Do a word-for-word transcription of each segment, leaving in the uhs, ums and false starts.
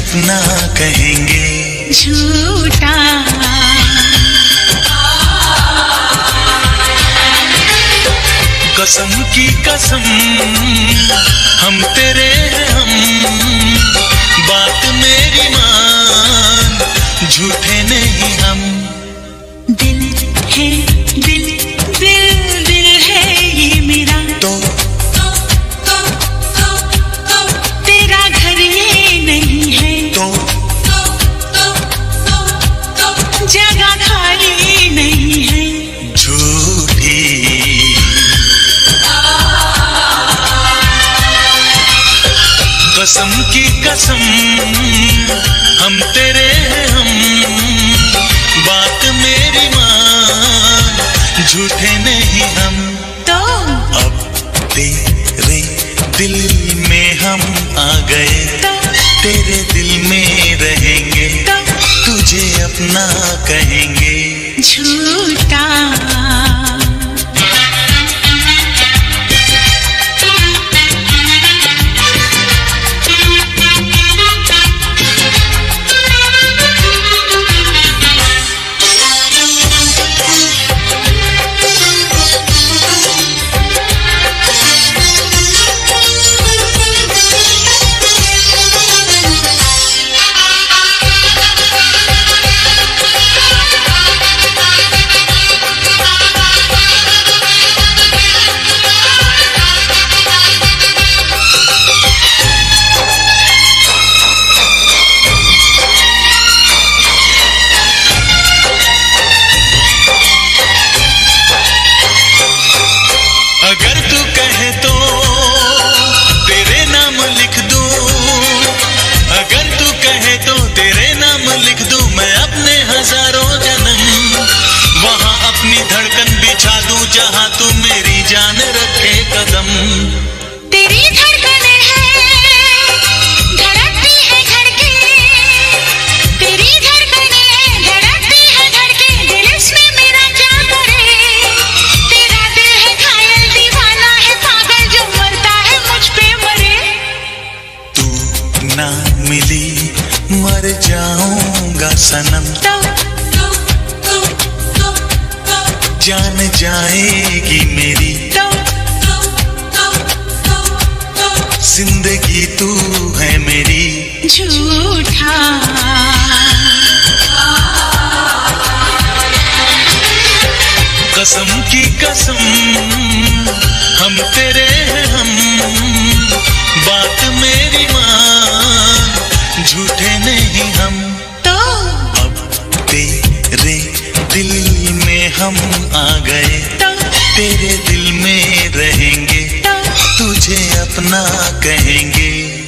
अपना कहेंगे झूठा। कसम की कसम हम तेरे हैं हम, बात मेरी मान, झूठे नहीं हम। दिल है दिल दिल दिल है ये मेरा, तो तेरा घर ये नहीं है, तो जगह खाली नहीं है। झूठी कसम की कसम हम तेरे हैं हम, बात मेरी मान, झूठे नहीं हम। तो अब तेरे दिल में हम आ गए, तो तेरे दिल में रहेंगे, तो तुझे अपना कहेंगे झूठा। अगर तू कहे तो तेरे नाम लिख दूं, अगर तू कहे तो तेरे नाम लिख दूं, मैं अपने हजारों जन्म वहां अपनी धड़कन बिछा दूं, जहां तू मेरी जान रखे कदम। तेरी धड़कने हैं धड़कती है धड़के, तेरी धड़कने हैं धड़कती है धड़के, दिल इसमें मेरा क्या करे। तेरा दिल है घायल दीवाना है पागल, जो मरता है मुझ पे मरे। तू ना मिली मर जाऊंगा सनम, तो जान जाएगी मेरी तो जिंदगी तू है मेरी। झूठा कसम की कसम हम तेरे हैं हम, बात मेरी मान, झूठे नहीं हम। तो अब तेरे दिल में हम आ गए, तो तेरे दिल में रहेंगे, तो तुझे अपना कहेंगे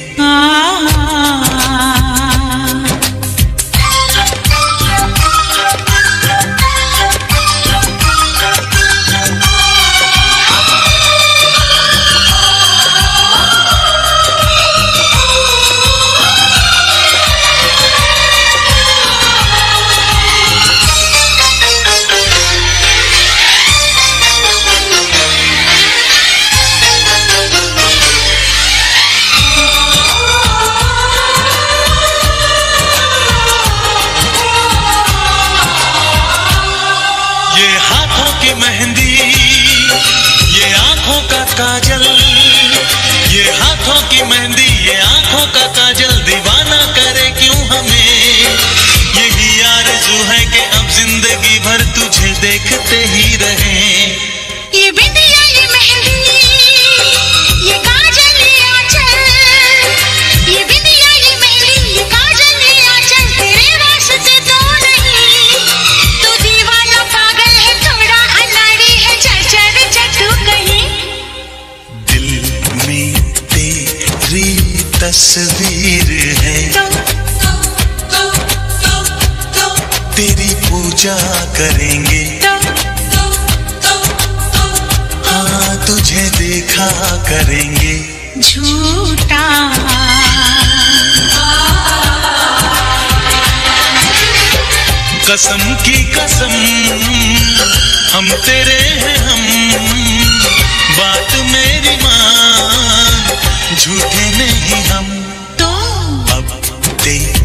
ये हाथों की मेहंदी, ये आंखों का काजल, ये हाथों की मेहंदी, ये आंखों का काजल, दीवाना करे क्यों हमें। यही आरज़ू है कि अब जिंदगी भर तुझे देखते ही रहें। ये बिंदिया ये मेहंदी ये काजल ये आंचल, ये बिंदिया ये मेहंदी ये काजल ये आंचल, तेरे वास्ते तो नहीं। तू दीवाना पागल है थोड़ा अनाड़ी है, चल चल चल तू कहीं। दिल में तेरी तस्वीर है, तो तेरी पूजा करेंगे, तो हाँ तुझे देखा करेंगे। झूठा कसम की कसम हम तेरे हैं हम, बात मेरी मान, झूठे नहीं हम। तो अब तेरे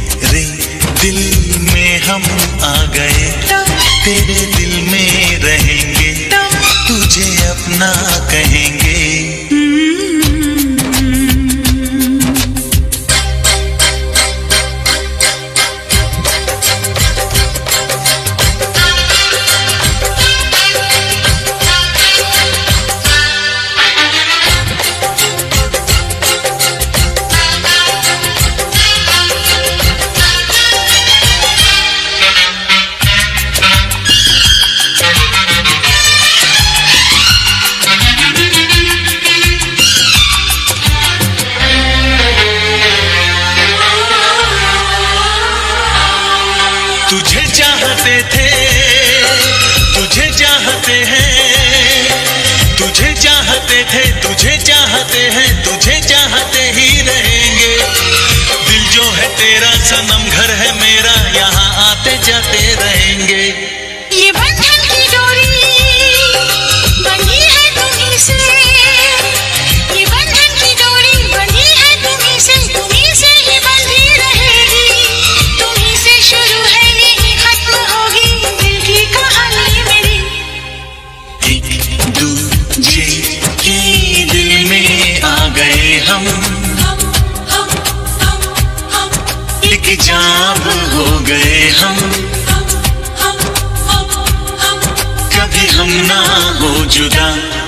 चाहते थे, तुझे चाहते हैं, तुझे चाहते थे, तुझे चाहते हैं, तुझे चाहते ही रहेंगे। दिल जो है तेरा सनम, घर है मेरा, यहाँ आते जाते रहेंगे। ये बंधन की डोरी बंधी है तुम्हीं से, ये बंधन की डोरी बंधी है तुम्हीं से, तुम्हीं से ही बंधी रहेगी, तुम्हीं से शुरू है यही खत्म होगी दिल की कहानी मेरी। एक दूजे के दिल में आ गए हम, एक जाब हो गए हम, कभी हम ना हो जुदा।